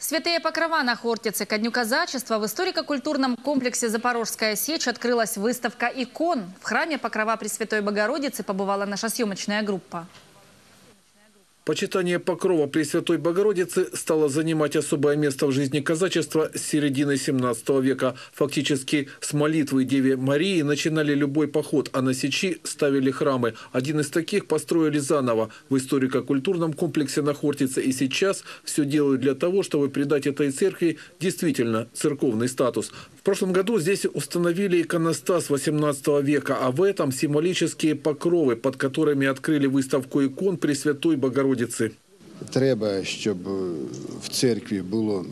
Святые Покрова на Хортице. Ко Дню казачества в историко-культурном комплексе «Запорожская сечь» открылась выставка икон. В храме Покрова Пресвятой Богородицы побывала наша съемочная группа. Почитание покрова Пресвятой Богородицы стало занимать особое место в жизни казачества с середины 17 века. Фактически с молитвы Деве Марии начинали любой поход, а на сечи ставили храмы. Один из таких построили заново в историко-культурном комплексе на Хортице. И сейчас все делают для того, чтобы придать этой церкви действительно церковный статус. В прошлом году здесь установили иконостас 18 века, а в этом символические покровы, под которыми открыли выставку икон Пресвятой Богородицы. Треба, щоб в церкві було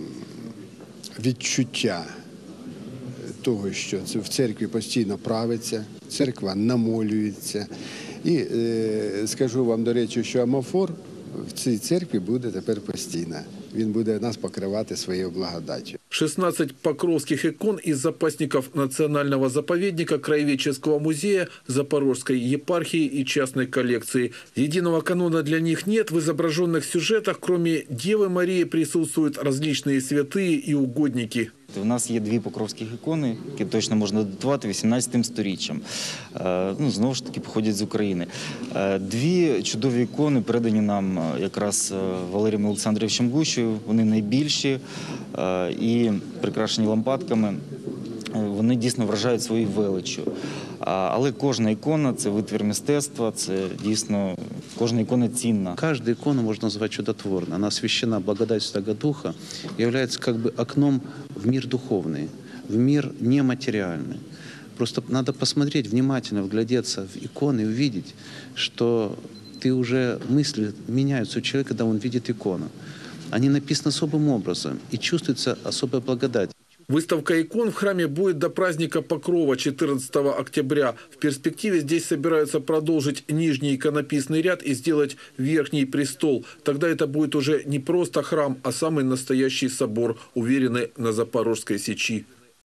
відчуття того, що в церкві постійно правиться, церква намолюється. І скажу вам, до речі, що амофор в цій церкві буде тепер постійно. Він буде нас покривати своєю благодаттю. 16 покровских икон из запасников Национального заповедника, Краеведческого музея, Запорожской епархии и частной коллекции. Единого канона для них нет. В изображенных сюжетах, кроме Девы Марии, присутствуют различные святые и угодники. У нас є дві покровських ікони, які точно можна датувати 18 сторіччям. Знову ж таки, походять з України. Дві чудові ікони передані нам якраз Валерієм Олександровичем Гущею. Вони найбільші і прикрашені лампадками. Вони дійсно вражають своєю величчю. Але кожна ікона – це витвір мистецтва, це дійсно, кожна икона цінна. Каждую икону можно назвать чудотворной. Она освящена благодатью Святого Духа, является как бы окном в мир духовный, в мир нематериальный. Просто надо посмотреть, внимательно вглядеться в иконы и увидеть, что мысли меняются у человека, когда он видит икону. Они написаны особым образом, и чувствуется особая благодать. Выставка икон в храме будет до праздника Покрова 14 октября. В перспективе здесь собираются продолжить нижний иконописный ряд и сделать верхний престол. Тогда это будет уже не просто храм, а самый настоящий собор, уверены на Запорожской сечи.